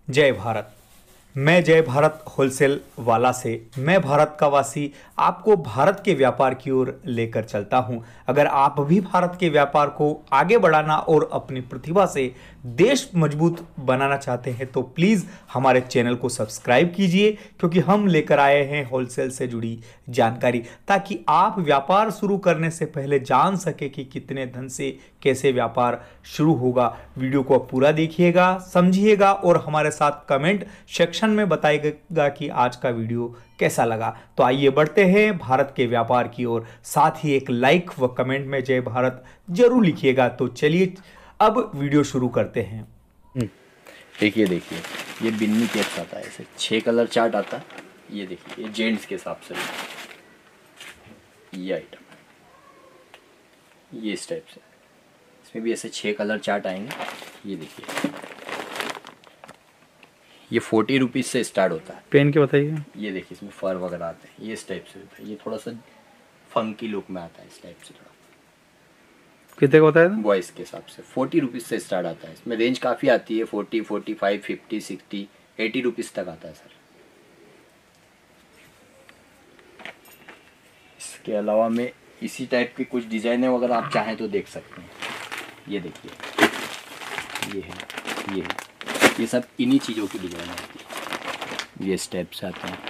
जय भारत। मैं जय भारत होलसेल वाला से मैं भारत का वासी आपको भारत के व्यापार की ओर लेकर चलता हूं। अगर आप भी भारत के व्यापार को आगे बढ़ाना और अपनी प्रतिभा से देश मजबूत बनाना चाहते हैं तो प्लीज़ हमारे चैनल को सब्सक्राइब कीजिए, क्योंकि हम लेकर आए हैं होलसेल से जुड़ी जानकारी, ताकि आप व्यापार शुरू करने से पहले जान सके कि कितने धन से कैसे व्यापार शुरू होगा। वीडियो को पूरा देखिएगा, समझिएगा और हमारे साथ कमेंट सेक्शन में बताइएगा कि आज का वीडियो कैसा लगा। तो आइए बढ़ते हैं भारत के व्यापार की ओर। साथ ही एक लाइक व कमेंट में जय भारत जरूर लिखिएगा। तो चलिए अब वीडियो शुरू करते हैं। देखिए ये बिन्नी केप्स आता है, ऐसे 6 कलर चार्ट आता है। ये देखिए, ये जेंट्स के हिसाब से ये आइटम है, ये इस टाइप से। इसमें भी ऐसे 6 कलर चार्ट आएंगे। ये देखिए, ये 40 रुपीज़ से स्टार्ट होता है। पेन के बताइए। ये देखिए, इसमें फर वगैरह आते हैं। ये इस टाइप से होता है। ये थोड़ा सा फंकी लुक में आता है, इस टाइप से। थोड़ा कितने का होता है? बॉयज़ के हिसाब से 40 रुपीज़ से स्टार्ट आता है। इसमें रेंज काफ़ी आती है, 40, 45, 50, 60, 80 रुपीज़ तक आता है सर। इसके अलावा में इसी टाइप की कुछ डिज़ाइनें अगर आप चाहें तो देख सकते हैं। ये देखिए, ये है, ये सब इन्हीं चीज़ों की डिज़ाइन आती है। ये इस टाइप से आते हैं,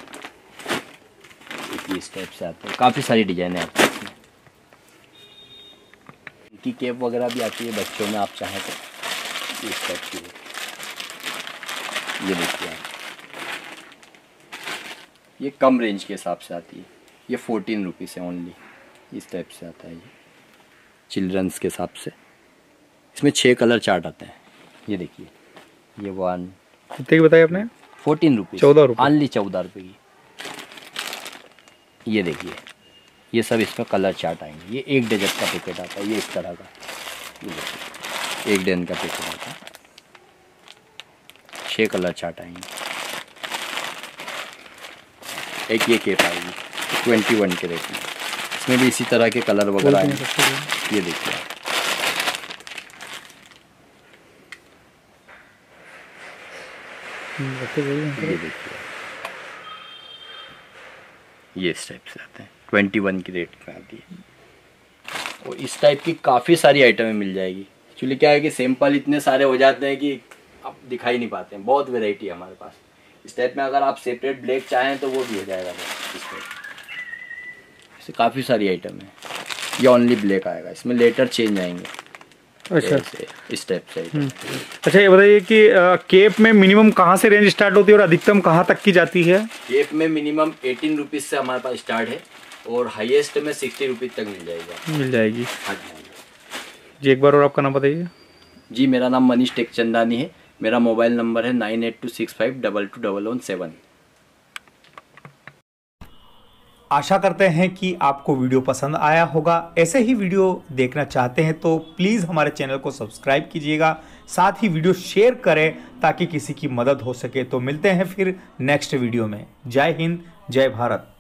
ये इस टाइप से आते हैं। काफ़ी सारी डिज़ाइनें आती हैं इसमें। की कैप वगैरह भी आती है बच्चों में, आप चाहें तो इस टाइप की। ये देखिए आप, ये कम रेंज के हिसाब से आती है। ये 14 रुपीज़ है ओनली। इस टाइप से आता है ये चिल्ड्रंस के हिसाब से। इसमें 6 कलर चार्ट आते हैं। ये देखिए, ये 1 कितने की बताई आपने? 14 रुपीज़, 14 रुपये, ओनली 14 रुपये की। ये देखिए, ये सब इसमें कलर चार्ट आएंगे। ये 1 डजन का पैकेट आता है, ये इस तरह का। ये देखिए, 1 डजन का पैकेट आता है। 6 कलर चार्ट आएंगे। एक ये केप आएगी 21 के रेट में। इसमें भी इसी तरह के कलर वगैरह आएंगे। ये देखिए आप, ये देखिए, ये इस टाइप से आते हैं। 21 की रेट में आती है। और इस टाइप की काफ़ी सारी आइटमें मिल जाएगी। एक्चुअली क्या है कि सैंपल इतने सारे हो जाते हैं कि आप दिखा ही नहीं पाते हैं। बहुत वैरायटी है हमारे पास। इस टाइप में अगर आप सेपरेट ब्लैक चाहें तो वो भी हो जाएगा। इस टाइप ऐसे काफ़ी सारी आइटम है। ये ओनली ब्लैक आएगा, इसमें लेटर चेंज आएंगे। अच्छा, इस टाइप से। अच्छा, ये बताइए कि केप में मिनिमम कहाँ से रेंज स्टार्ट होती है और अधिकतम कहाँ तक की जाती है? केप में मिनिमम 18 रुपीज़ से हमारे पास स्टार्ट है और हाईएस्ट में 60 रुपीज़ तक मिल जाएगी। हाँ जी, एक बार और आपका नाम बताइए। जी, मेरा नाम मनीष टेकचंदानी है। मेरा मोबाइल नंबर है 9826522117। आशा करते हैं कि आपको वीडियो पसंद आया होगा। ऐसे ही वीडियो देखना चाहते हैं तो प्लीज़ हमारे चैनल को सब्सक्राइब कीजिएगा। साथ ही वीडियो शेयर करें ताकि किसी की मदद हो सके। तो मिलते हैं फिर नेक्स्ट वीडियो में। जय हिंद, जय भारत।